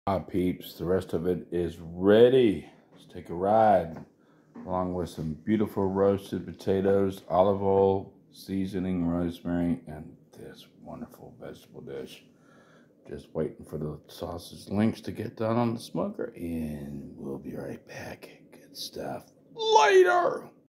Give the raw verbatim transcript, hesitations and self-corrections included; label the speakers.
Speaker 1: Hi peeps, the rest of it is ready. Let's take a ride. Along with some beautiful roasted potatoes, olive oil, seasoning, rosemary, and this wonderful vegetable dish. Just waiting for the sausage links to get done on the smoker, and we'll be right back. Good stuff. Later!